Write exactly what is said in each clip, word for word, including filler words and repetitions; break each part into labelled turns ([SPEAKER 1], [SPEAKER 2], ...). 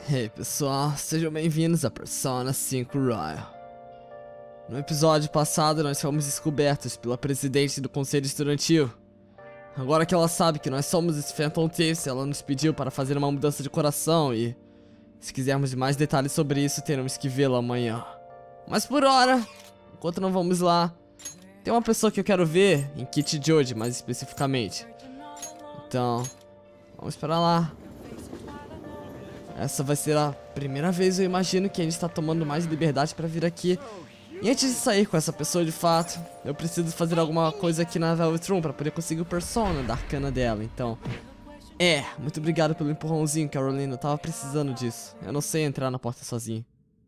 [SPEAKER 1] Hey pessoal, sejam bem-vindos a Persona cinco Royal. No episódio passado nós fomos descobertos pela presidente do conselho estudantil. Agora que ela sabe que nós somos os Phantom Thieves, ela nos pediu para fazer uma mudança de coração e... se quisermos mais detalhes sobre isso, teremos que vê-la amanhã. Mas por hora, enquanto não vamos lá, tem uma pessoa que eu quero ver em Kichijoji, mais especificamente. Então, vamos para lá. Essa vai ser a primeira vez, eu imagino, que a gente está tomando mais liberdade para vir aqui. E antes de sair com essa pessoa de fato, eu preciso fazer alguma coisa aqui na Velvet Room para poder conseguir o persona da arcana dela. Então, é, muito obrigado pelo empurrãozinho, Carolina, eu tava precisando disso. Eu não sei entrar na porta sozinho.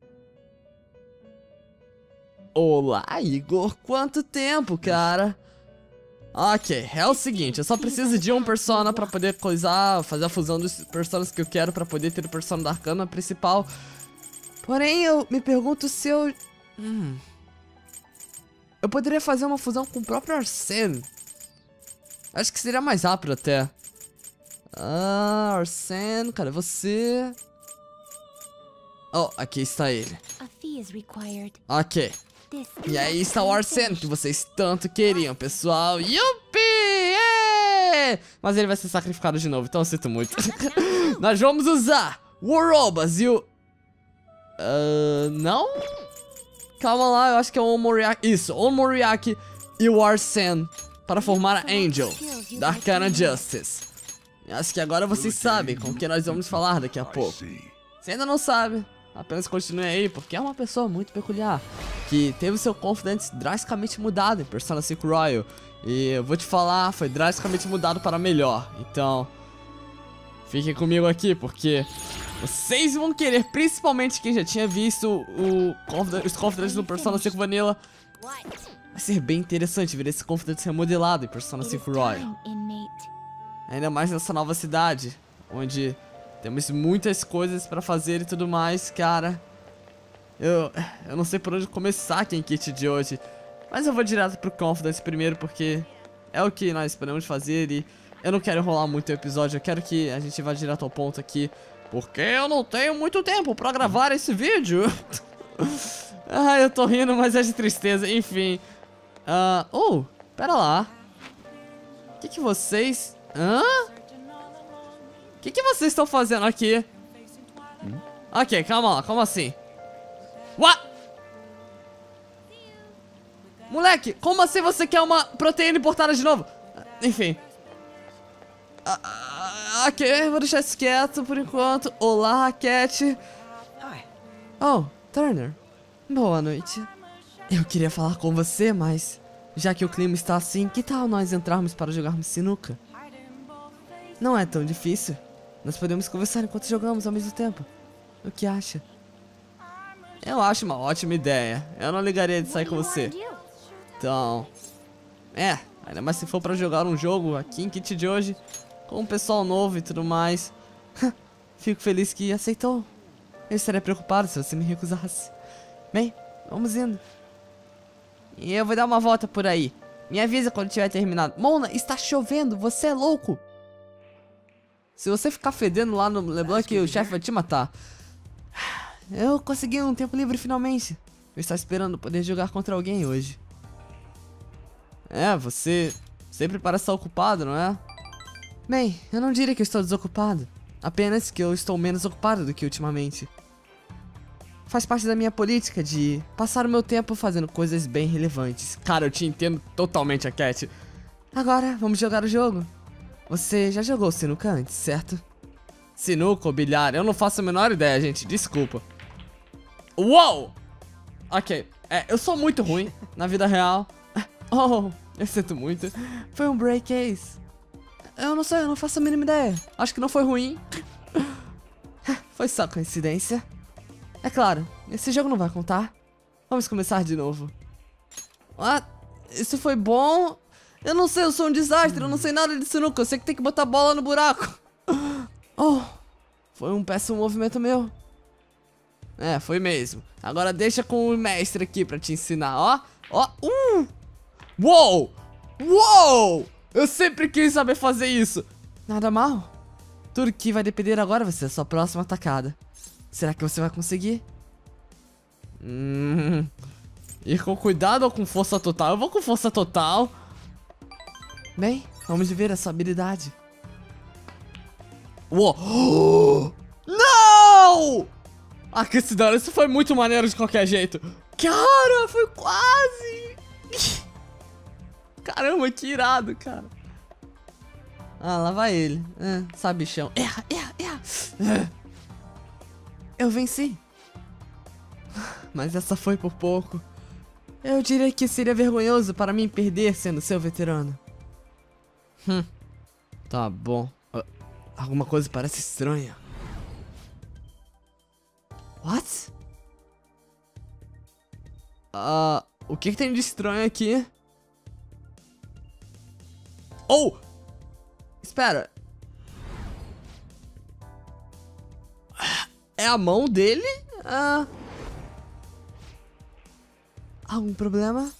[SPEAKER 1] Olá, Igor, quanto tempo, cara? Ok, é o seguinte, eu só preciso de um persona pra poder coisar, fazer a fusão dos personas que eu quero pra poder ter o persona da arcana principal. Porém, eu me pergunto se eu... Hum... Eu poderia fazer uma fusão com o próprio Arsene. Acho que seria mais rápido até. Ah, Arsene, cadê você? Oh, aqui está ele. Ok. E aí está o Arsene que vocês tanto queriam, pessoal. Yupi! É! Mas ele vai ser sacrificado de novo, então eu sinto muito. Nós vamos usar o Orobas e o... Uh, não? Calma lá, eu acho que é o Omoriaki. Isso, o Omoriaki e o Arsene para formar a Angel da Arcana Justice. Acho que agora vocês sabem com o que nós vamos falar daqui a pouco. Se ainda não sabe, apenas continue aí, porque é uma pessoa muito peculiar, que teve seu confidence drasticamente mudado em Persona cinco Royal. E eu vou te falar, foi drasticamente mudado para melhor. Então, fiquem comigo aqui, porque vocês vão querer, principalmente quem já tinha visto o confidence, os confidentes do Persona cinco Vanilla. Vai ser bem interessante ver esse confidence remodelado em Persona cinco Royal. Ainda mais nessa nova cidade, onde temos muitas coisas pra fazer e tudo mais, cara. Eu, eu não sei por onde começar aqui em Kichijoji, mas eu vou direto pro Confidence primeiro, porque é o que nós podemos fazer e eu não quero enrolar muito o episódio, eu quero que a gente vá direto ao ponto aqui, porque eu não tenho muito tempo pra gravar esse vídeo. Ah, eu tô rindo, mas é de tristeza, enfim. Uh, oh, pera lá. O que que vocês... Hã? O que que vocês estão fazendo aqui? Hum? Ok, calma lá, como assim? What? Moleque, como assim você quer uma proteína importada de novo? Enfim. Ah, ah, ok, vou deixar isso quieto por enquanto. Olá, Cat. Oh, Turner. Boa noite. Eu queria falar com você, mas... já que o clima está assim, que tal nós entrarmos para jogarmos sinuca? Não é tão difícil. Nós podemos conversar enquanto jogamos ao mesmo tempo. O que acha? Eu acho uma ótima ideia. Eu não ligaria de sair com você. Então... É, ainda mais se for pra jogar um jogo aqui em Kichijoji, com um pessoal novo e tudo mais. Fico feliz que aceitou. Eu estaria preocupado se você me recusasse. Bem, vamos indo. E eu vou dar uma volta por aí. Me avisa quando tiver terminado. Mona, está chovendo, você é louco. Se você ficar fedendo lá no LeBlanc, o chefe vai te matar. Eu consegui um tempo livre finalmente. Eu estava esperando poder jogar contra alguém hoje. É, você sempre parece estar ocupado, não é? Bem, eu não diria que eu estou desocupado. Apenas que eu estou menos ocupado do que ultimamente. Faz parte da minha política de passar o meu tempo fazendo coisas bem relevantes. Cara, eu te entendo totalmente, a Cat. Agora, vamos jogar o jogo. Você já jogou sinuca antes, certo? Sinuca ou bilhar? Eu não faço a menor ideia, gente. Desculpa. Uou! Ok. É, eu sou muito ruim na vida real. Oh, eu sinto muito. Foi um break case. Eu não sei, eu não faço a mínima ideia. Acho que não foi ruim. Foi só coincidência. É claro, esse jogo não vai contar. Vamos começar de novo. Ah, isso foi bom. Eu não sei, eu sou um desastre, eu não sei nada de sinuca. Eu sei que tem que botar a bola no buraco. Oh, foi um péssimo movimento meu. É, foi mesmo. Agora deixa com o mestre aqui pra te ensinar, ó. Ó, uh! Uou! Uou! Eu sempre quis saber fazer isso. Nada mal. Tudo que vai depender agora vai ser a sua próxima atacada. Será que você vai conseguir? Hum, ir com cuidado ou com força total? Eu vou com força total. Bem, vamos ver a sua habilidade. Uou! Não! Ah, que se dane, isso foi muito maneiro de qualquer jeito. Cara, foi quase! Caramba, que irado, cara. Ah, lá vai ele. Ah, sabichão. Erra, erra, erra. Eu venci. Mas essa foi por pouco. Eu diria que seria vergonhoso para mim perder sendo seu veterano. Hum, tá bom. Uh, alguma coisa parece estranha. What? Ah, uh, o que, que tem de estranho aqui? Oh! Espera. É a mão dele? Ah... Algum problema?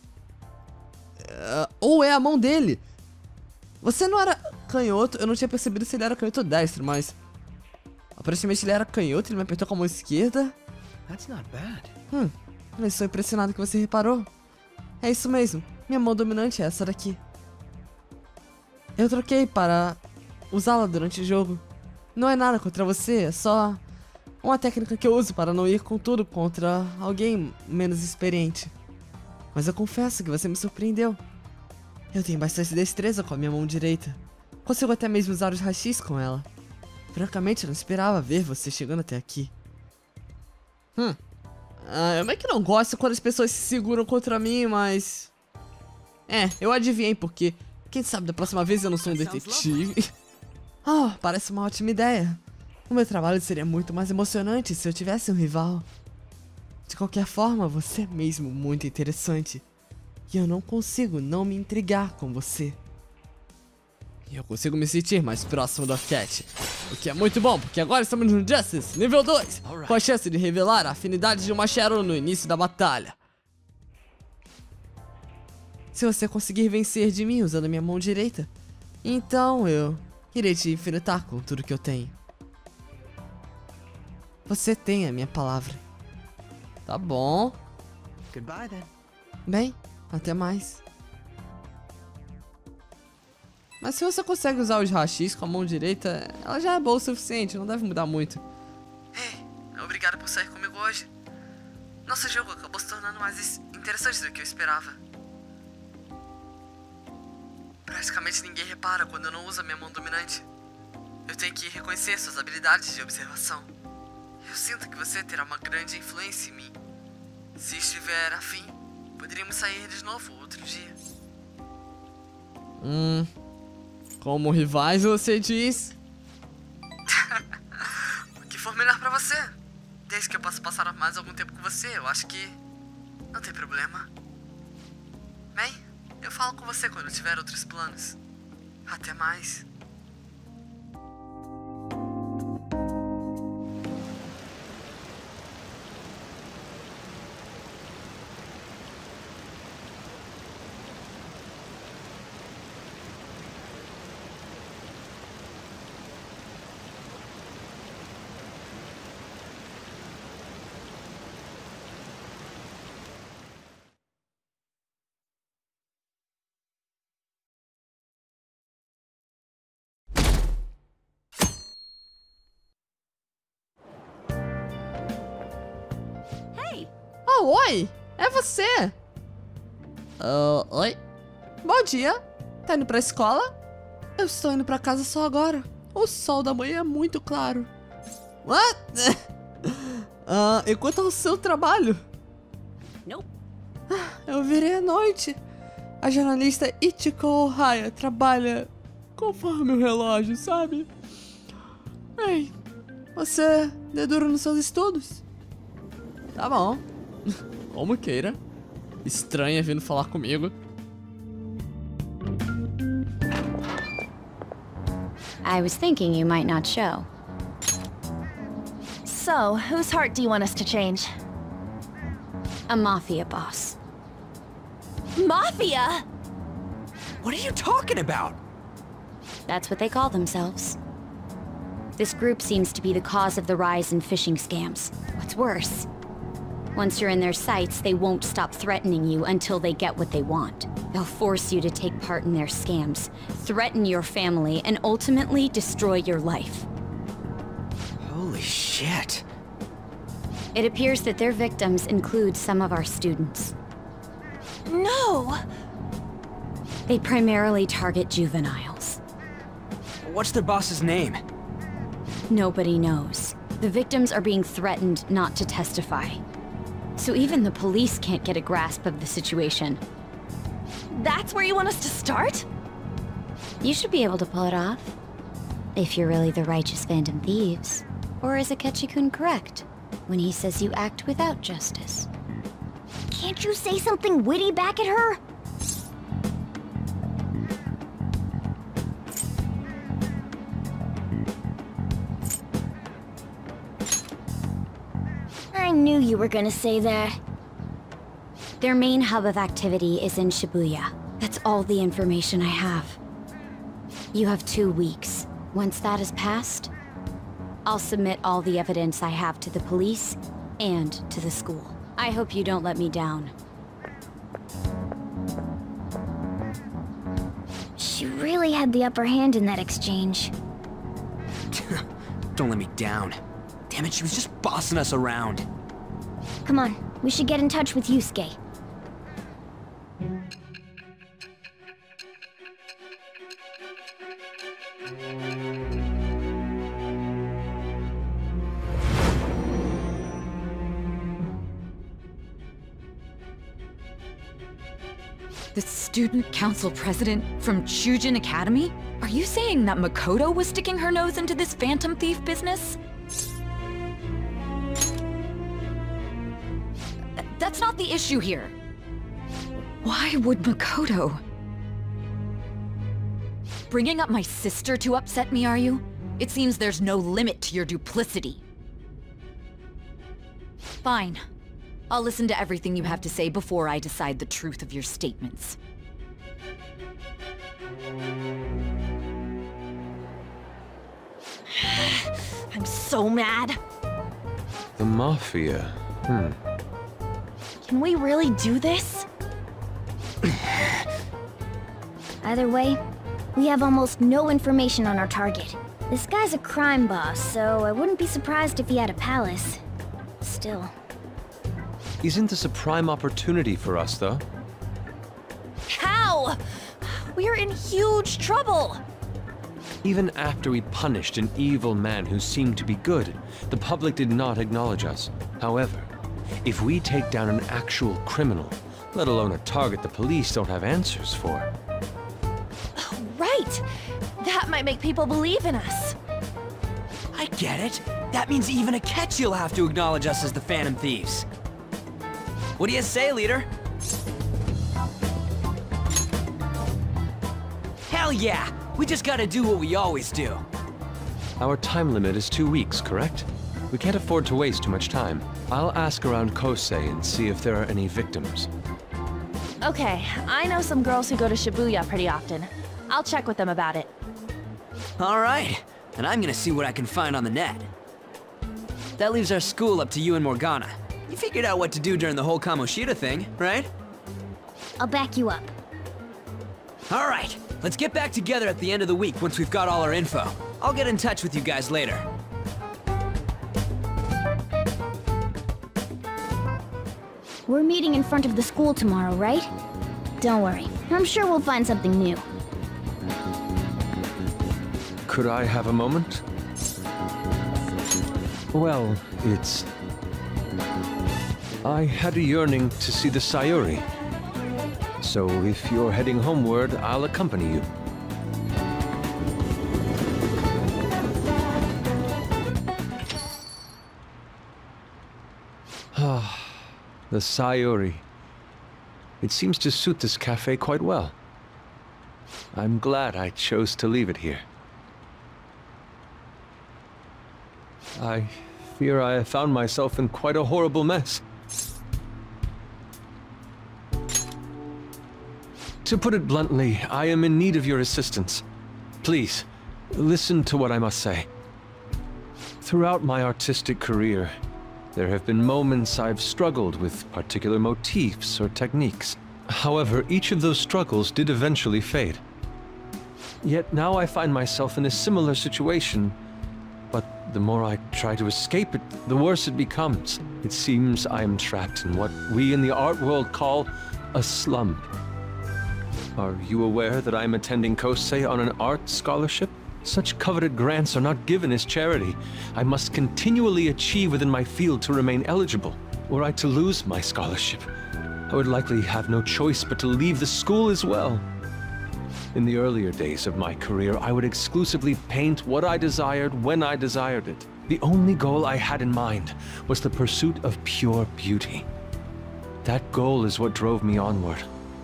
[SPEAKER 1] Uh, ou é a mão dele? Você não era canhoto? Eu não tinha percebido se ele era canhoto ou destro, mas... Aparentemente ele era canhoto, ele me apertou com a mão esquerda.
[SPEAKER 2] That's not bad.
[SPEAKER 1] Hum, eu estou impressionado que você reparou. É isso mesmo, minha mão dominante é essa daqui. Eu troquei para usá-la durante o jogo. Não é nada contra você, é só uma técnica que eu uso para não ir com tudo contra alguém menos experiente. Mas eu confesso que você me surpreendeu. Eu tenho bastante destreza com a minha mão direita. Consigo até mesmo usar os rachis com ela. Francamente, eu não esperava ver você chegando até aqui. Hum. Ah, eu meio que não gosto quando as pessoas se seguram contra mim, mas... É, eu adivinhei porque... Quem sabe da próxima vez eu não sou um detetive. Ah, oh, parece uma ótima ideia. O meu trabalho seria muito mais emocionante se eu tivesse um rival. De qualquer forma, você é mesmo muito interessante. E eu não consigo não me intrigar com você. E eu consigo me sentir mais próximo da Cat. O que é muito bom, porque agora estamos no Justice, nível dois. Com a chance de revelar a afinidade de uma Shadow no início da batalha. Se você conseguir vencer de mim usando a minha mão direita, então eu irei te enfrentar com tudo que eu tenho. Você tem a minha palavra. Tá bom.
[SPEAKER 2] Goodbye then.
[SPEAKER 1] Bem, até mais. Mas se você consegue usar os rachis com a mão direita, ela já é boa o suficiente, não deve mudar muito. Ei, obrigado por sair comigo hoje. Nosso jogo acabou se tornando mais interessante do que eu esperava. Praticamente ninguém repara quando eu não uso a minha mão dominante. Eu tenho que reconhecer suas habilidades de observação. Eu sinto que você terá uma grande influência em mim. Se estiver afim, poderíamos sair de novo outro dia. Hum... Como rivais, você diz? O que for melhor pra você. Desde que eu possa passar mais algum tempo com você, eu acho que não tem problema. Bem, eu falo com você quando eu tiver outros planos. Até mais. Oh, oi! É você! Uh, oi? Bom dia! Tá indo pra escola? Eu estou indo pra casa só agora. O sol da manhã é muito claro. What? uh, e quanto ao seu trabalho?
[SPEAKER 2] Nope.
[SPEAKER 1] Eu virei à noite. A jornalista Ichiko Ohaya trabalha conforme o relógio, sabe? Ei, você deu duro nos seus estudos? Tá bom. Como queira. Estranha vindo falar comigo.
[SPEAKER 3] I was thinking you might not show.
[SPEAKER 4] So, whose heart do you want us to change?
[SPEAKER 3] A mafia boss.
[SPEAKER 4] Mafia?
[SPEAKER 2] What are you talking about?
[SPEAKER 3] That's what they call themselves. This group seems to be the cause of the rise in phishing scams. What's worse, once you're in their sights, they won't stop threatening you until they get what they want. They'll force you to take part in their scams, threaten your family, and ultimately destroy your life.
[SPEAKER 2] Holy shit.
[SPEAKER 3] It appears that their victims include some of our students.
[SPEAKER 4] No!
[SPEAKER 3] They primarily target juveniles.
[SPEAKER 2] What's their boss's name?
[SPEAKER 3] Nobody knows. The victims are being threatened not to testify. So even the police can't get a grasp of the situation.
[SPEAKER 4] That's where you want us to start?
[SPEAKER 3] You should be able to pull it off. If you're really the righteous Phantom Thieves. Or is Akechi-kun correct when he says you act without justice?
[SPEAKER 5] Can't you say something witty back at her? I knew you were gonna say that.
[SPEAKER 3] Their main hub of activity is in Shibuya. That's all the information I have. You have two weeks. Once that has passed, I'll submit all the evidence I have to the police and to the school. I hope you don't let me down.
[SPEAKER 5] She really had the upper hand in that exchange.
[SPEAKER 2] Don't let me down. Damn it, she was just bossing us around.
[SPEAKER 5] Come on, we should get in touch with Yusuke.
[SPEAKER 6] The student council president from Chujin Academy? Are you saying that Makoto was sticking her nose into this phantom thief business? That's not the issue here. Why would Makoto? Bringing up my sister to upset me, are you? It seems there's no limit to your duplicity. Fine. I'll listen to everything you have to say before I decide the truth of your statements.
[SPEAKER 4] I'm so mad.
[SPEAKER 7] The Mafia. Hmm.
[SPEAKER 4] Can we really do this?
[SPEAKER 5] Either way, we have almost no information on our target. This guy's a crime boss, so I wouldn't be surprised if he had a palace. Still.
[SPEAKER 7] Isn't this a prime opportunity for us, though?
[SPEAKER 4] How? We're in huge trouble.
[SPEAKER 7] Even after we punished an evil man who seemed to be good, the public did not acknowledge us. However, if we take down an actual criminal, let alone a target the police don't have answers for.
[SPEAKER 4] Right. That might make people believe in us.
[SPEAKER 2] I get it. That means even Akechi will have to acknowledge us as the Phantom Thieves. What do you say, leader? Hell yeah! We just gotta do what we always do.
[SPEAKER 7] Our time limit is two weeks, correct? We can't afford to waste too much time. I'll ask around Kosei and see if there are any victims.
[SPEAKER 4] Okay, I know some girls who go to Shibuya pretty often. I'll check with them about it.
[SPEAKER 2] Alright, and I'm gonna see what I can find on the net. That leaves our school up to you and Morgana. You figured out what to do during the whole Kamoshida thing, right?
[SPEAKER 5] I'll back you up.
[SPEAKER 2] Alright, let's get back together at the end of the week once we've got all our info. I'll get in touch with you guys later.
[SPEAKER 5] We're meeting in front of the school tomorrow, right? Don't worry, I'm sure we'll find something new.
[SPEAKER 7] Could I have a moment? Well, it's... I had a yearning to see the Sayuri. So if you're heading homeward, I'll accompany you. Ah, the Sayuri. It seems to suit this cafe quite well. I'm glad I chose to leave it here. I fear I have found myself in quite a horrible mess. To put it bluntly, I am in need of your assistance. Please, listen to what I must say. Throughout my artistic career, there have been moments I've struggled with particular motifs or techniques. However, each of those struggles did eventually fade. Yet now I find myself in a similar situation, but the more I try to escape it, the worse it becomes. It seems I am trapped in what we in the art world call a slump. Are you aware that I am attending Kosei on an art scholarship? Such coveted grants are not given as charity. I must continually achieve within my field to remain eligible. Were I to lose my scholarship, I would likely have no choice but to leave the school as well. In the earlier days of my career, I would exclusively paint what I desired when I desired it. The only goal I had in mind was the pursuit of pure beauty. That goal is what drove me onward.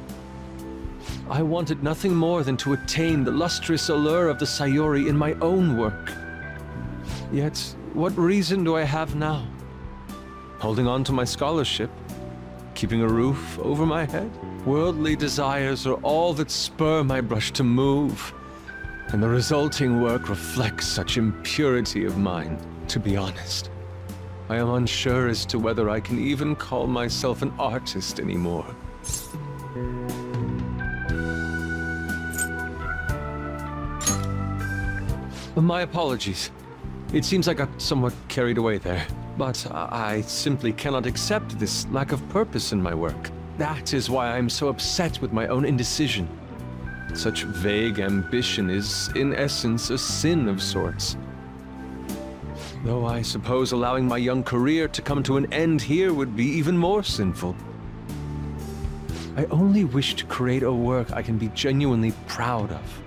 [SPEAKER 7] I wanted nothing more than to attain the lustrous allure of the Sayuri in my own work. Yet, what reason do I have now? Holding on to my scholarship? Keeping a roof over my head? Worldly desires are all that spur my brush to move, and the resulting work reflects such impurity of mind. To be honest, I am unsure as to whether I can even call myself an artist anymore. My apologies. It seems I got somewhat carried away there, but I simply cannot accept this lack of purpose in my work. That is why I am so upset with my own indecision. Such vague ambition is, in essence, a sin of sorts. Though I suppose allowing my young career to come to an end here would be even more sinful. I only wish to create a work I can be genuinely proud of.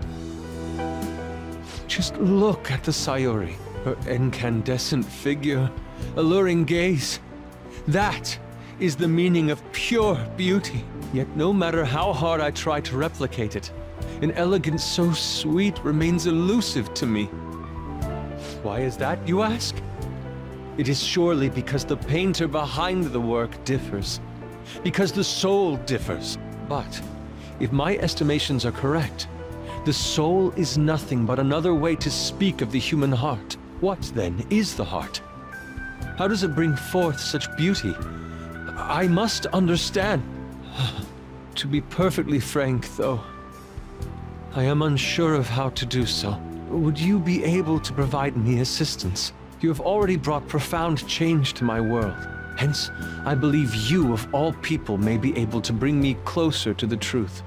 [SPEAKER 7] Just look at the Sayuri, her incandescent figure, alluring gaze. That is the meaning of pure beauty. Yet no matter how hard I try to replicate it, an elegance so sweet remains elusive to me. Why is that, you ask? It is surely because the painter behind the work differs, because the soul differs. But if my estimations are correct, the soul is nothing but another way to speak of the human heart. What, then, is the heart? How does it bring forth such beauty? I must understand. To be perfectly frank, though, I am unsure of how to do so. Would you be able to provide me assistance? You have already brought profound change to my world. Hence, I believe you, of all people, may be able to bring me closer to the truth.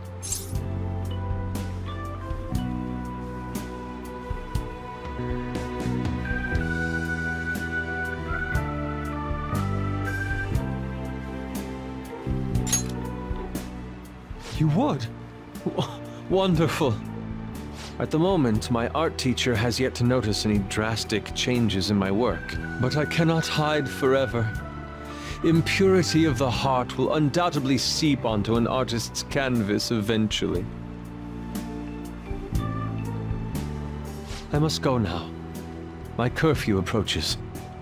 [SPEAKER 7] You would? W- wonderful. At the moment, my art teacher has yet to notice any drastic changes in my work, but I cannot hide forever. Impurity of the heart will undoubtedly seep onto an artist's canvas eventually. I must go now. My curfew approaches.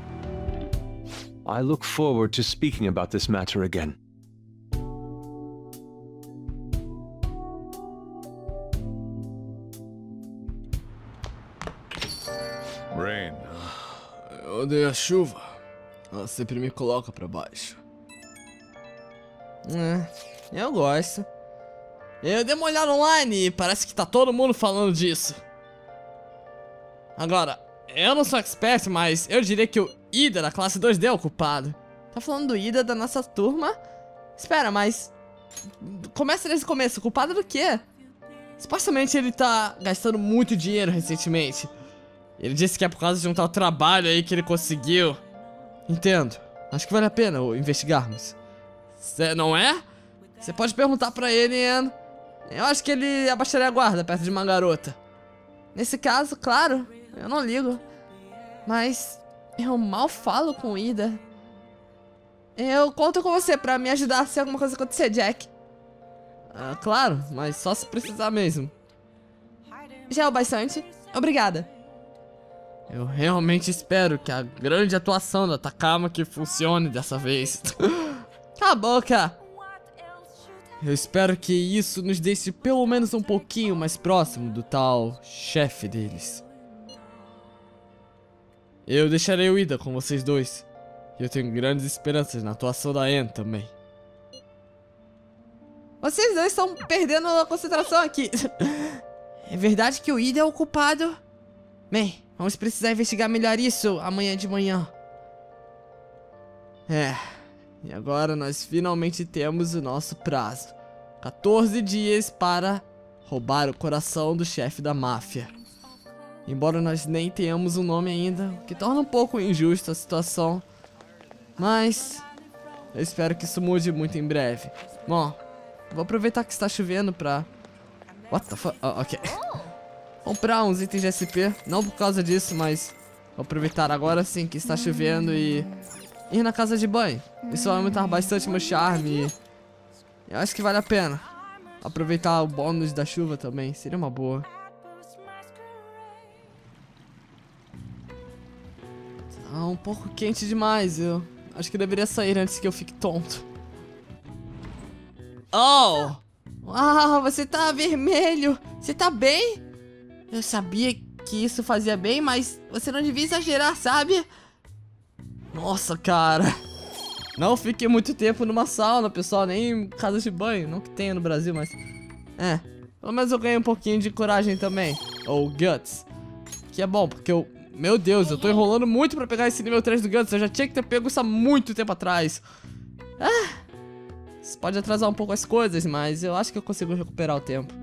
[SPEAKER 7] I look forward to speaking about this matter again.
[SPEAKER 8] Rain.
[SPEAKER 1] Eu odeio a chuva. Ela sempre me coloca pra baixo. É, eu gosto. Eu dei uma olhada online e parece que tá todo mundo falando disso. Agora, eu não sou expert, mas eu diria que o Ida da classe dois D é o culpado. Tá falando do Ida da nossa turma? Espera, mas... Começa desde o começo. O culpado do quê? Supostamente ele tá gastando muito dinheiro recentemente. Ele disse que é por causa de um tal trabalho aí que ele conseguiu. Entendo. Acho que vale a pena investigarmos. Cê não é? Você pode perguntar pra ele, Ian. Eu acho que ele abaixaria a guarda perto de uma garota. Nesse caso, claro, eu não ligo. Mas eu mal falo com o Ida. Eu conto com você pra me ajudar se alguma coisa acontecer, Jack. Ah, claro, mas só se precisar mesmo. Já é o bastante. Obrigada. Eu realmente espero que a grande atuação da Takamaki funcione dessa vez. Cala a boca! Eu espero que isso nos deixe pelo menos um pouquinho mais próximo do tal chefe deles. Eu deixarei o Ida com vocês dois. E eu tenho grandes esperanças na atuação da Anne também. Vocês dois estão perdendo a concentração aqui. É verdade que o Ida é o culpado? Bem, vamos precisar investigar melhor isso amanhã de manhã. É, e agora nós finalmente temos o nosso prazo. quatorze dias para roubar o coração do chefe da máfia. Embora nós nem tenhamos um nome ainda, o que torna um pouco injusta a situação. Mas eu espero que isso mude muito em breve. Bom, vou aproveitar que está chovendo pra... What the fuck? Oh, ok. Comprar uns itens de S P, não por causa disso, mas vou aproveitar agora sim que está chovendo e ir na casa de banho. Isso vai aumentar bastante meu charme e eu acho que vale a pena. Aproveitar o bônus da chuva também, seria uma boa. Tá um pouco quente demais, eu acho que deveria sair antes que eu fique tonto. Oh! Uau, você tá vermelho! Você tá bem? Eu sabia que isso fazia bem, mas você não devia exagerar, sabe? Nossa, cara. Não fique muito tempo numa sauna, pessoal, nem em casa de banho. Não que tenha no Brasil, mas... É, pelo menos eu ganhei um pouquinho de coragem também. Ou Guts. Que é bom, porque eu... Meu Deus, eu tô enrolando muito pra pegar esse nível três do Guts. Eu já tinha que ter pego isso há muito tempo atrás. Ah, isso pode atrasar um pouco as coisas, mas eu acho que eu consigo recuperar o tempo.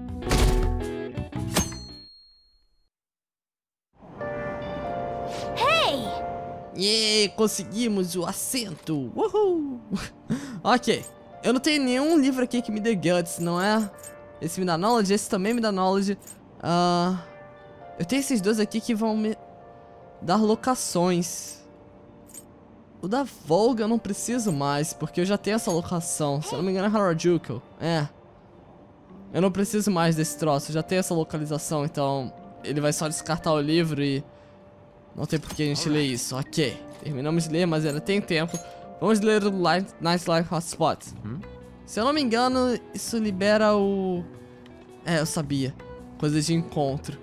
[SPEAKER 1] Yeah, conseguimos o assento. Uhul. Ok, eu não tenho nenhum livro aqui que me dê Guts, não é? Esse me dá Knowledge, esse também me dá Knowledge. uh, Eu tenho esses dois aqui que vão me dar locações. O da Volga eu não preciso mais, porque eu já tenho essa locação. Se eu não me engano é Harajuku. É, eu não preciso mais desse troço, eu já tenho essa localização. Então ele vai só descartar o livro e não tem por que a gente ler isso. Ok, terminamos de ler, mas ainda tem tempo. Vamos ler o Nightlife Hotspot. Hum? Se eu não me engano, isso libera o... É, eu sabia. Coisa de encontro.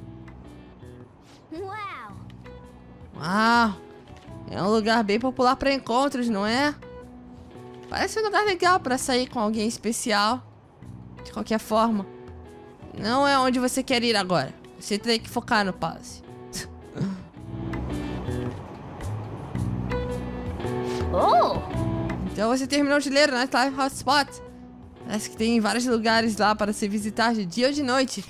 [SPEAKER 5] Uau!
[SPEAKER 1] Uau! É um lugar bem popular para encontros, não é? Parece um lugar legal para sair com alguém especial. De qualquer forma, não é onde você quer ir agora. Você tem que focar no passe.
[SPEAKER 4] Oh!
[SPEAKER 1] Então você terminou de ler o Nightlife Hotspot. Parece que tem vários lugares lá para se visitar de dia ou de noite.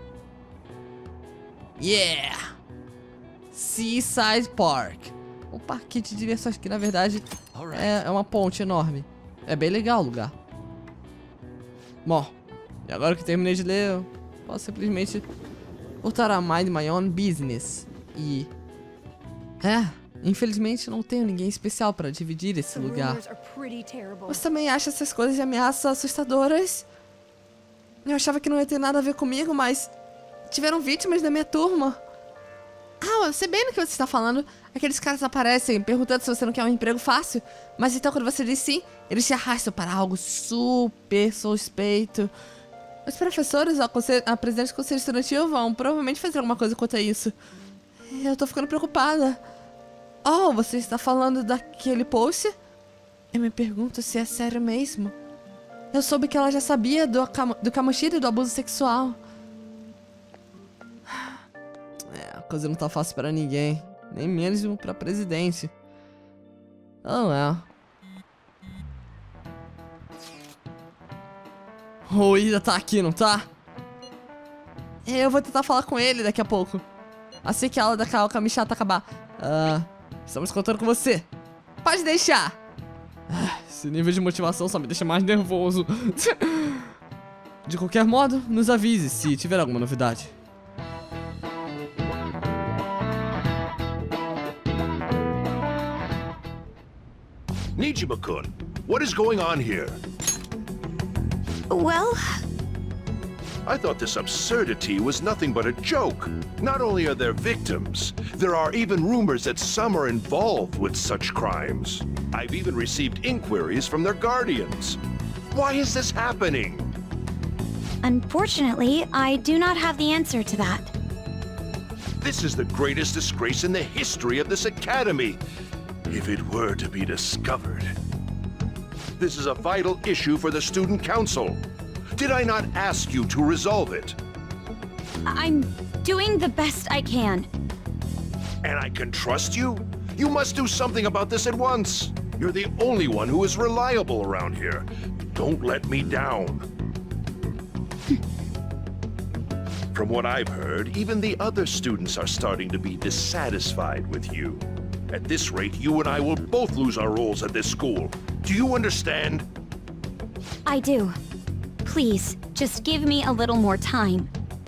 [SPEAKER 1] Yeah! Seaside Park. Um parque de diversões que na verdade é, é uma ponte enorme. É bem legal o lugar. Bom, e agora que terminei de ler, eu posso simplesmente voltar a mind my own business. E... É, infelizmente não tenho ninguém especial para dividir esse lugar. Você também acha essas coisas de ameaças assustadoras? Eu achava que não ia ter nada a ver comigo, mas... Tiveram vítimas da minha turma. Ah, eu sei bem do que você está falando. Aqueles caras aparecem perguntando se você não quer um emprego fácil. Mas então quando você diz sim, eles te arrastam para algo super suspeito. Os professores, a, a presidente do conselho estudantil vão provavelmente fazer alguma coisa quanto a isso. Eu tô ficando preocupada. Oh, você está falando daquele post? Eu me pergunto se é sério mesmo. Eu soube que ela já sabia do, do Kamoshida e do abuso sexual. É, a coisa não tá fácil pra ninguém. Nem mesmo pra presidente. Oh, é. O Ida tá aqui, não tá? Eu vou tentar falar com ele daqui a pouco. Assim que a aula da Kaoka Mishata acabar. Ah, estamos contando com você. Pode deixar. Ah, esse nível de motivação só me deixa mais nervoso. De qualquer modo, nos avise se tiver alguma novidade.
[SPEAKER 8] Nijima-kun, what is going on here?
[SPEAKER 3] Well...
[SPEAKER 8] I thought this absurdity was nothing but a joke. Not only are there victims, there are even rumors that some are involved with such crimes. I've even received inquiries from their guardians. Why is this happening?
[SPEAKER 3] Unfortunately, I do not have the answer to that.
[SPEAKER 8] This is the greatest disgrace in the history of this academy, if it were to be discovered. This is a vital issue for the student council. Did I not ask you to resolve it?
[SPEAKER 3] I'm doing the best I can.
[SPEAKER 8] And I can trust you? You must do something about this at once. You're the only one who is reliable around here. Don't let me down. From what I've heard, even the other students are starting to be dissatisfied with you. At this rate, you and I will both lose our roles at this school. Do you understand?
[SPEAKER 3] I do. Please, just give me a little more time.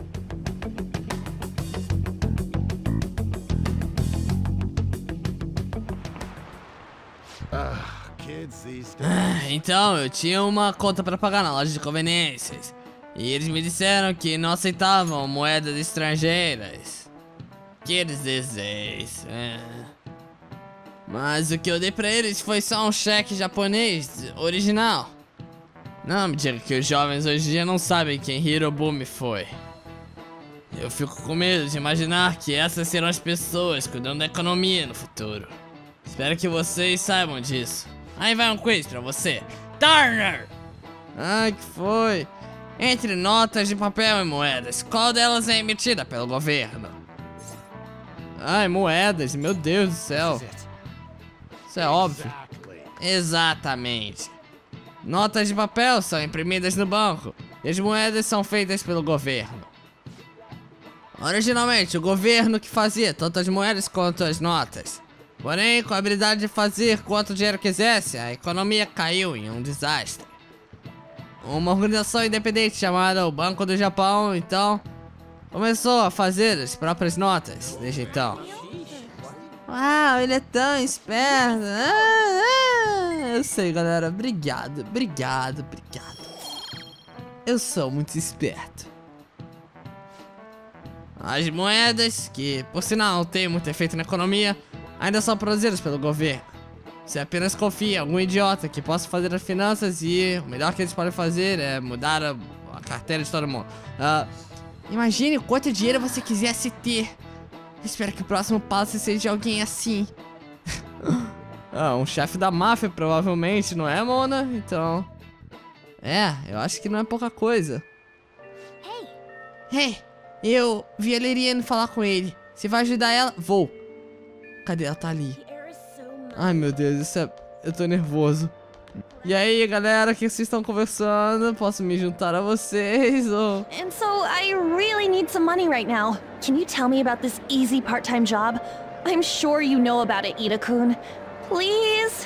[SPEAKER 1] Ah, então, eu tinha uma conta pra pagar na loja de conveniências. E eles me disseram que não aceitavam moedas estrangeiras. Que eles desejam. É. Mas o que eu dei pra eles foi só um cheque japonês original. Não me diga que os jovens hoje em dia não sabem quem Hirobumi foi. Eu fico com medo de imaginar que essas serão as pessoas cuidando da economia no futuro. Espero que vocês saibam disso. Aí vai um quiz pra você. Turner! Ah, que foi? Entre notas de papel e moedas, qual delas é emitida pelo governo? Ai, moedas, meu Deus do céu. Isso é óbvio. Exatamente. Notas de papel são imprimidas no banco e as moedas são feitas pelo governo. Originalmente, o governo que fazia tanto as moedas quanto as notas. Porém, com a habilidade de fazer quanto dinheiro quisesse, a economia caiu em um desastre. Uma organização independente chamada o Banco do Japão, então, começou a fazer as próprias notas desde então. Uau, ele é tão esperto. Ah, ah. Eu sei, galera. Obrigado, obrigado, obrigado. Eu sou muito esperto. As moedas, que por sinal não tem muito efeito na economia, ainda são produzidas pelo governo. Você apenas confia em algum idiota que possa fazer as finanças e o melhor que eles podem fazer é mudar a, a carteira de todo mundo. Uh, imagine quanto dinheiro você quisesse ter. Espero que o próximo passo seja alguém assim. Ah, um chefe da máfia provavelmente, não é, Mona? Então... É, eu acho que não é pouca coisa. Hey! Hey! Eu vi a Leriane falar com ele. Você vai ajudar ela? Vou. Cadê? Ela tá ali. Ai, meu Deus, isso é... Eu tô nervoso. E aí, galera, o que vocês estão conversando? Posso me juntar a vocês, ou...
[SPEAKER 4] And so, I really need some money right now. Can you tell me about this easy part-time job? I'm sure you know about it, Ida-kun. Please?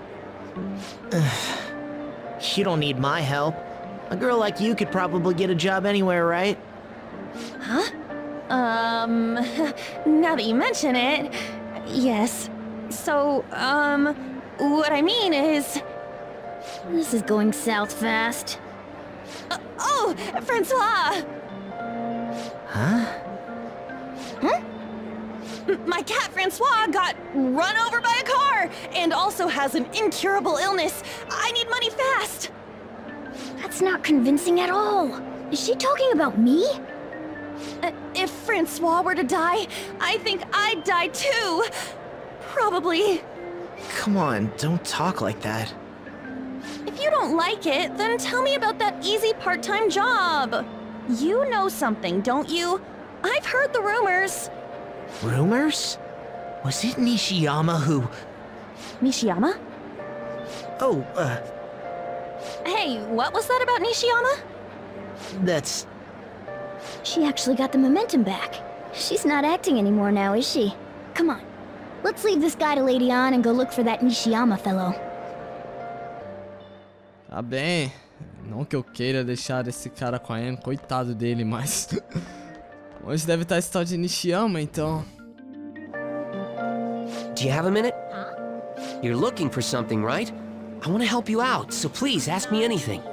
[SPEAKER 9] You don't need my help. A girl like you could probably get a job anywhere, right?
[SPEAKER 4] Huh? Um... Now that you mention it... Yes. So, um... What I mean is...
[SPEAKER 5] This is going south fast.
[SPEAKER 4] Uh, oh! Francois!
[SPEAKER 9] Huh?
[SPEAKER 4] Huh? My cat Francois got run over by a car! And also has an incurable illness. I need money fast!
[SPEAKER 5] That's not convincing at all. Is she talking about me?
[SPEAKER 4] Uh, if Francois were to die, I think I'd die too! Probably.
[SPEAKER 9] Come on, don't talk like that.
[SPEAKER 4] If you don't like it, then tell me about that easy part-time job. You know something, don't you? I've heard the rumors.
[SPEAKER 9] Rumors? Was it Nishiyama who...
[SPEAKER 4] Nishiyama?
[SPEAKER 9] Oh, uh...
[SPEAKER 4] Hey, what was that about Nishiyama?
[SPEAKER 9] That's...
[SPEAKER 5] She actually got the momentum back. She's not acting anymore now, is she? Come on. Let's leave this guy to Lady Ann and go look for that Nishiyama fellow.
[SPEAKER 1] Tá bem. Não que eu queira deixar esse cara com a Anne, coitado dele, mas... Onde deve estar esse tal de Nishiyama, então?
[SPEAKER 10] Do you have a minute? You're looking for something, right? I want to help you out, so please ask me anything.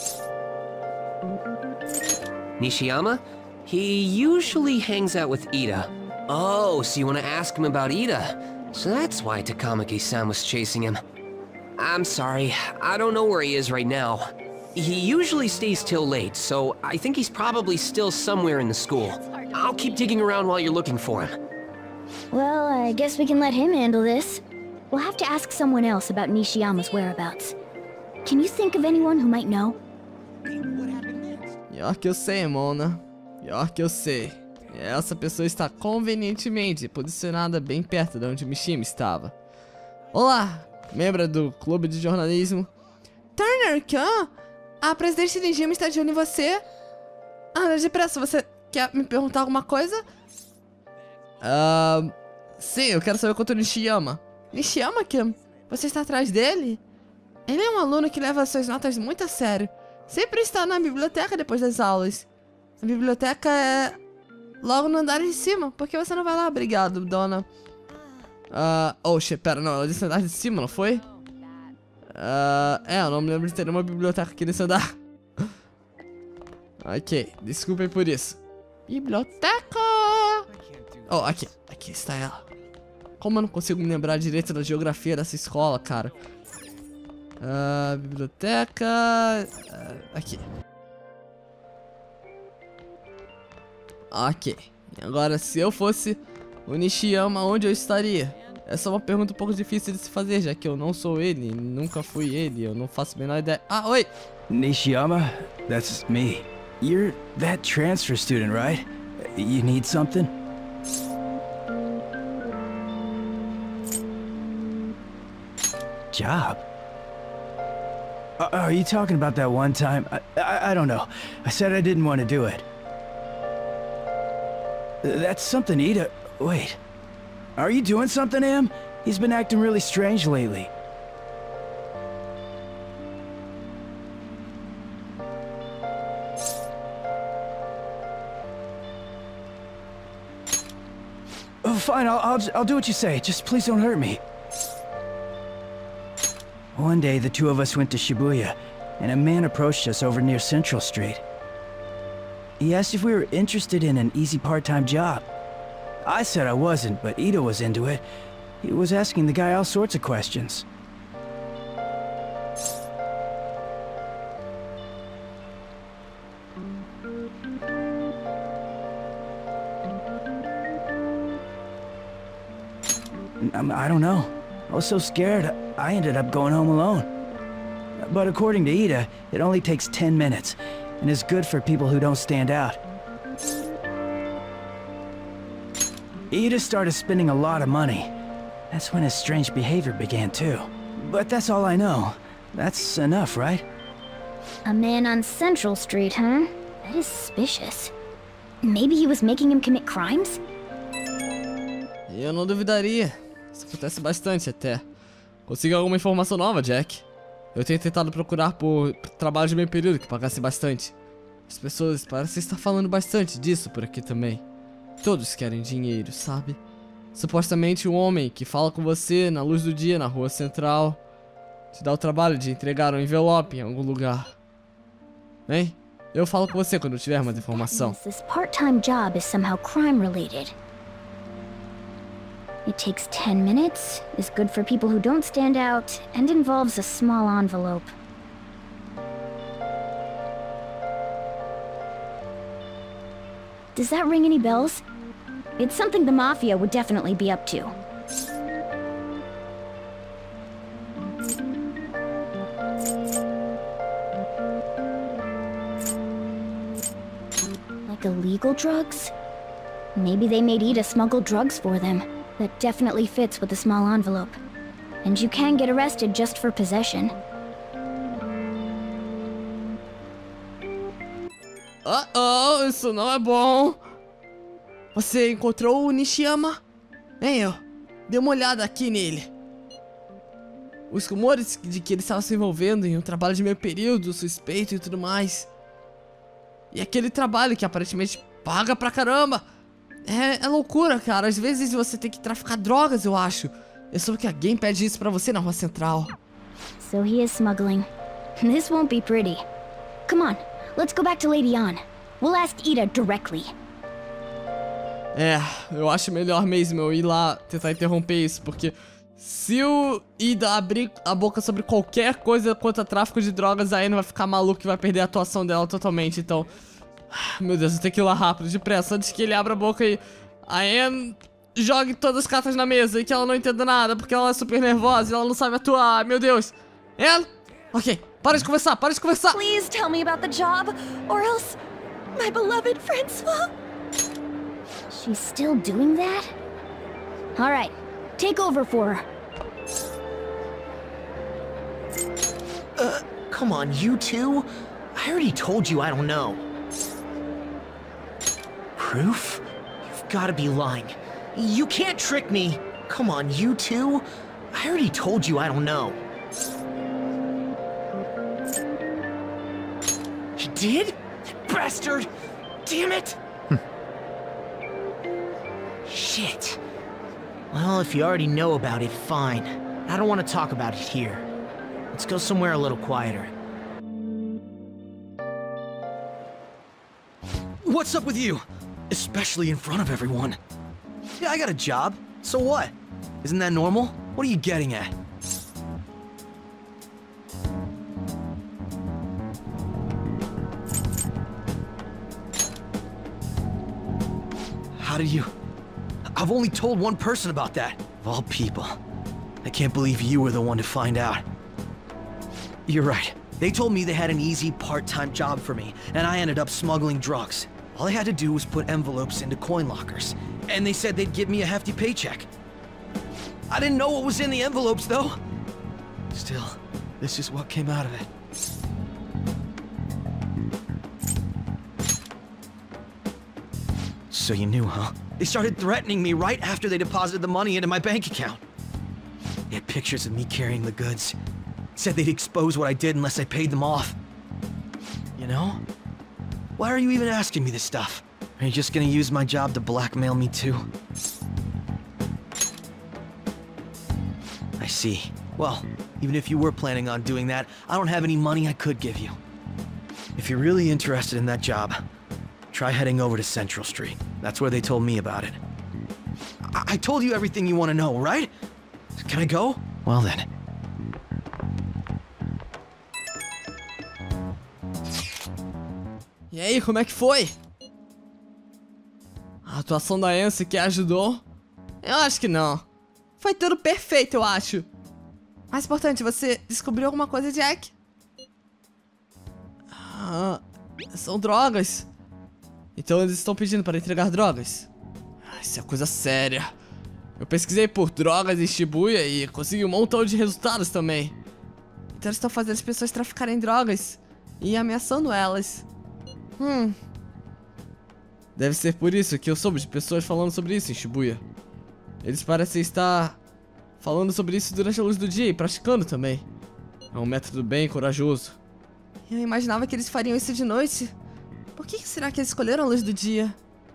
[SPEAKER 10] Nishiyama? He usually hangs out with Ida. Oh, so you want to ask him about Ida? So that's why Takamaki-san was chasing him. I'm sorry, I don't know where he is right now. He usually stays till late, so I think he's probably still somewhere in the school. I'll keep digging around while you're looking for him.
[SPEAKER 5] Well, I guess we can let him handle this. We'll have to ask someone else about Nishiyama's whereabouts. Can you think of anyone who might know?
[SPEAKER 1] Pior que eu sei, Mona. Pior que eu sei. Essa pessoa está convenientemente posicionada bem perto de onde Mishima estava. Olá, membro do clube de jornalismo. Turner Khan? A presidente Nijima está de olho em você. Anda depressa, você quer me perguntar alguma coisa? Uh, sim, eu quero saber quanto Nishiyama. Nishiyama, Kim? Você está atrás dele? Ele é um aluno que leva suas notas muito a sério. Sempre está na biblioteca depois das aulas. A biblioteca é logo no andar de cima. Por que você não vai lá? Obrigado, dona. Uh, oxe, pera, não, ela disse andar de cima, não foi? Uh, é, eu não me lembro de ter uma biblioteca aqui nesse andar. Ok, desculpem por isso. Biblioteca! Oh, aqui, aqui está ela. Como eu não consigo me lembrar direito da geografia dessa escola, cara. Uh, biblioteca... Uh, aqui. Ok. Agora, se eu fosse o Nishiyama, onde eu estaria? Essa é uma pergunta um pouco difícil de se fazer, já que eu não sou ele, nunca fui ele, eu não faço a menor ideia. Ah, oi!
[SPEAKER 11] Nishiyama, that's me. You're that transfer student, right? You need something? Job? Uh, are you talking about that one time? I, I, I don't know. I said I didn't want to do it. That's something Ida... Wait. Are you doing something to him? He's been acting really strange lately. Oh, fine, I'll, I'll, I'll do what you say. Just please don't hurt me. One day, the two of us went to Shibuya, and a man approached us over near Central Street. He asked if we were interested in an easy part-time job. I said I wasn't, but Ida was into it. He was asking the guy all sorts of questions. I don't know. I was so scared, I ended up going home alone. But according to Ida, it only takes ten minutes, and is good for people who don't stand out. Ida started spending a lot of money. That's when his strange behavior began too. But that's all I know. That's enough, right?
[SPEAKER 5] A man on Central Street, huh? That is suspicious. Maybe he was making him commit crimes?
[SPEAKER 1] Eu não duvidaria. Isso acontece bastante até. Consiga alguma informação nova, Jack? Eu tenho tentado procurar por trabalho de meio período que pagasse bastante. As pessoas parecem estar falando bastante disso por aqui também. Todos querem dinheiro, sabe? Supostamente um homem que fala com você na luz do dia na rua central te dá o trabalho de entregar um envelope em algum lugar. Hein? Eu falo com você quando tiver mais informação.
[SPEAKER 5] This part-time job is somehow crime-related. It takes ten minutes, is good for people who don't stand out, and involves a small envelope. Does that ring any bells? It's something the Mafia would definitely be up to. Like illegal drugs? Maybe they made Ida smuggle drugs for them. That definitely fits with the small envelope. And you can get arrested just for possession.
[SPEAKER 1] Uh-oh, isso não é bom. Você encontrou o Nishiyama? Nem eu. Dê uma olhada aqui nele. Os rumores de que ele estava se envolvendo em um trabalho de meio período, suspeito e tudo mais. E aquele trabalho que aparentemente paga pra caramba. É, é loucura, cara. Às vezes você tem que traficar drogas, eu acho. Eu soube que alguém pede isso pra você na rua central.
[SPEAKER 5] So he is smuggling. This won't be pretty. Come on, let's go back to Lady Ann. We'll ask Ida directly.
[SPEAKER 1] É, eu acho melhor mesmo eu ir lá tentar interromper isso, porque se o Ida abrir a boca sobre qualquer coisa quanto a tráfico de drogas, aí não vai ficar maluco e vai perder a atuação dela totalmente. Então, Meu Deus, eu tenho que ir lá rápido, depressa, antes que ele abra a boca e a Anne jogue todas as cartas na mesa e que ela não entenda nada, porque ela é super nervosa e ela não sabe atuar. Meu Deus. Anne? Ok, para de conversar, para de conversar.
[SPEAKER 4] Please tell me about the job, or else my beloved Francois.
[SPEAKER 5] She's still doing that? Alright, take over for her.
[SPEAKER 9] Uh, come on, you two? I already told you I don't know. Proof? You've gotta be lying. You can't trick me! Come on, you two? I already told you I don't know. You did? Bastard! Damn it! Shit. Well, if you already know about it, fine. I don't want to talk about it here. Let's go somewhere a little quieter.
[SPEAKER 11] What's up with you? Especially in front of everyone. Yeah, I got a job. So what? Isn't that normal? What are you getting at? How did you... I've only told one person about that. Of all people. I can't believe you were the one to find out. You're right. They told me they had an easy part-time job for me, and I ended up smuggling drugs. All I had to do was put envelopes into coin lockers, and they said they'd give me a hefty paycheck. I didn't know what was in the envelopes, though. Still, this is what came out of it. So you knew, huh? They started threatening me right after they deposited the money into my bank account. They had pictures of me carrying the goods. Said they'd expose what I did unless I paid them off. You know? Why are you even asking me this stuff? Are you just gonna use my job to blackmail me too? I see. Well, even if you were planning on doing that, I don't have any money I could give you. If you're really interested in that job, try heading over to Central Street. That's where they told me about it. I, I told you everything you want to know, right? Can I go? Well then.
[SPEAKER 1] E aí, como é que foi? A atuação da Anne que ajudou? Eu acho que não. Foi tudo perfeito, eu acho. Mais importante, você descobriu alguma coisa, Jack? Ah, são drogas. Então eles estão pedindo para entregar drogas. Isso é coisa séria. Eu pesquisei por drogas em Shibuya e consegui um montão de resultados também. Então eles estão fazendo as pessoas traficarem drogas e ameaçando elas. Hum. Deve ser por isso que eu soube de pessoas falando sobre isso em Shibuya. Eles parecem estar falando sobre isso durante a luz do dia e praticando também. É um método bem corajoso. Eu imaginava que eles fariam isso de noite. Por que será que eles escolheram a luz do dia?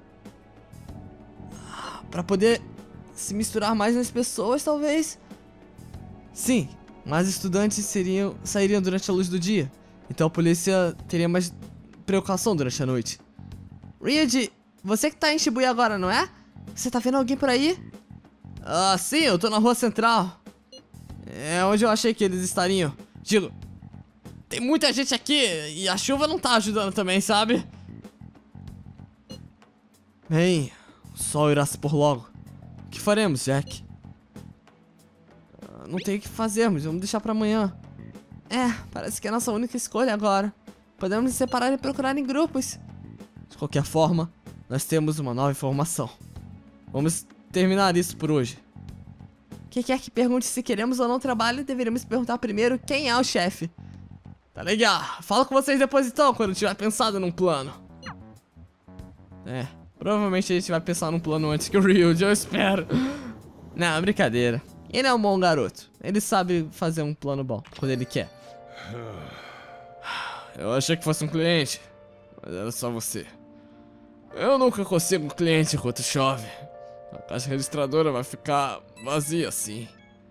[SPEAKER 1] Pra poder se misturar mais nas pessoas, talvez? Sim, mais estudantes seriam, sairiam durante a luz do dia. Então a polícia teria mais precaução durante a noite. Ryuji, você que tá em Shibuya agora, não é? Você tá vendo alguém por aí? Ah, sim, eu tô na rua central. É onde eu achei que eles estariam. Digo, tem muita gente aqui e a chuva não tá ajudando também, sabe? Bem, o sol irá se pôr logo. O que faremos, Jack? Não tem o que fazermos, vamos deixar pra amanhã. É, parece que é a nossa única escolha agora. Podemos nos separar e procurar em grupos. De qualquer forma, nós temos uma nova informação. Vamos terminar isso por hoje. Quem quer que pergunte se queremos ou não trabalho, deveríamos perguntar primeiro quem é o chefe. Tá legal, falo com vocês depois então, quando tiver pensado num plano. É, provavelmente a gente vai pensar num plano antes que o Ryuji, eu espero. Não, brincadeira. Ele é um bom garoto. Ele sabe fazer um plano bom, quando ele quer. Eu achei que fosse um cliente, mas era só você. Eu nunca consigo um cliente enquanto chove. A caixa registradora vai ficar vazia assim.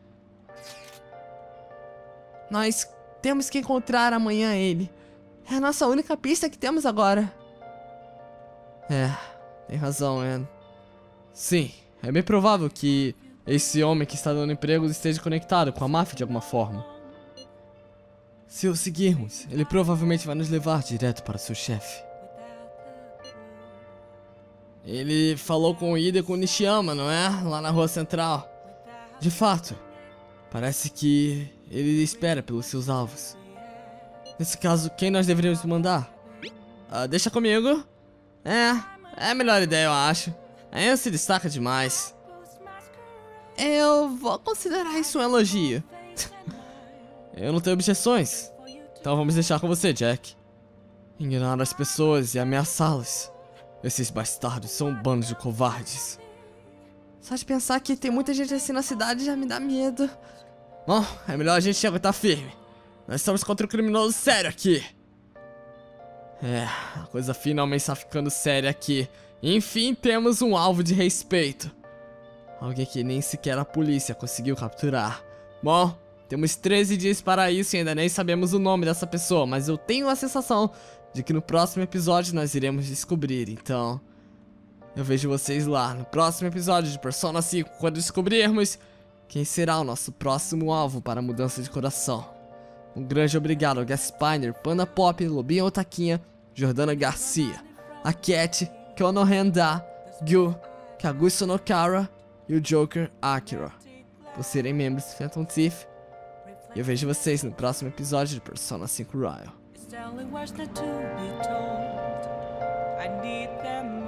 [SPEAKER 1] Nós temos que encontrar amanhã ele. É a nossa única pista que temos agora. É, tem razão, Anne. Sim, é bem provável que esse homem que está dando empregos esteja conectado com a máfia de alguma forma. Se o seguirmos, ele provavelmente vai nos levar direto para o seu chefe. Ele falou com o Ida e com o Nishiyama, não é? Lá na rua central. De fato, parece que ele espera pelos seus alvos. Nesse caso, quem nós deveríamos mandar? Ah, deixa comigo. É, é a melhor ideia, eu acho. A Anne se destaca demais. Eu vou considerar isso um elogio. Eu não tenho objeções. Então vamos deixar com você, Jack. Ignorar as pessoas e ameaçá-las. Esses bastardos são um bando de covardes. Só de pensar que tem muita gente assim na cidade já me dá medo. Bom, é melhor a gente aguentar firme. Nós estamos contra um criminoso sério aqui. É, a coisa finalmente está ficando séria aqui. Enfim, temos um alvo de respeito. Alguém que nem sequer a polícia conseguiu capturar. Bom, temos treze dias para isso e ainda nem sabemos o nome dessa pessoa, mas eu tenho a sensação de que no próximo episódio nós iremos descobrir, então... Eu vejo vocês lá no próximo episódio de Persona cinco, quando descobrirmos quem será o nosso próximo alvo para a mudança de coração. Um grande obrigado ao Gaspiner, Panda Pop, Lobinho Otaquinha, Jordana Garcia, a Cat, Kono Henda, Gyu, Kaguya Nokara e o Joker Akira, por serem membros do Phantom Thief. E eu vejo vocês no próximo episódio de Persona cinco Royal.
[SPEAKER 12] It's the only words that to be told. I need them